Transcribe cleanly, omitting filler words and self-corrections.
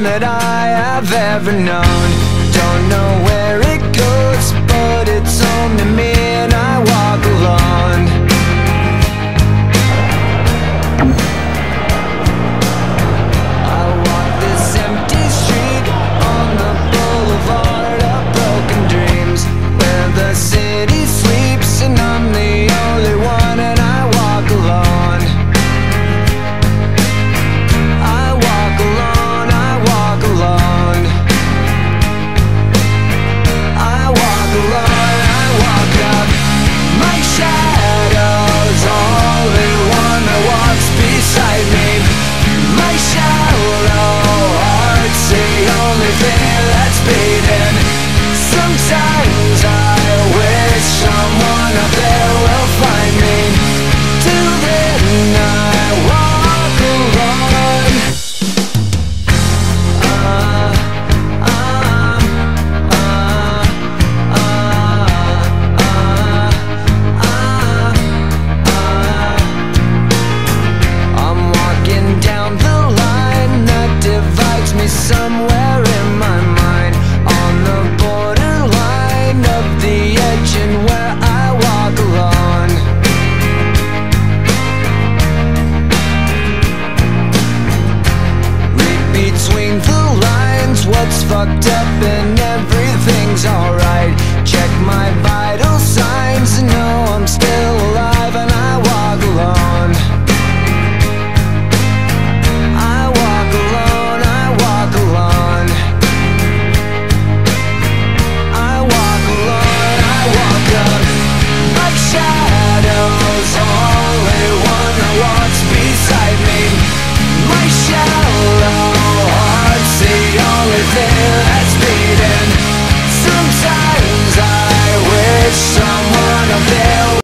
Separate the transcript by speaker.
Speaker 1: one that I have ever known. Don't know where it goes, but it's home to me, and I walk alone. I walk this empty street on the boulevard of broken dreams, where the city sleeps and I'm the only one, and I walk alone. I walk alone, I walk alone. I walk alone, I walk up. My shadow's only one that walks beside me. My shallow heart's the only thing that's beating. Sometimes I wish someone up there will find me. Till then I walk alone. I'm walking down the line that divides me somewhere in my mind, on the borderline of the edge and where I walk alone. Read between the lines what's fucked up and everything's alright. Check my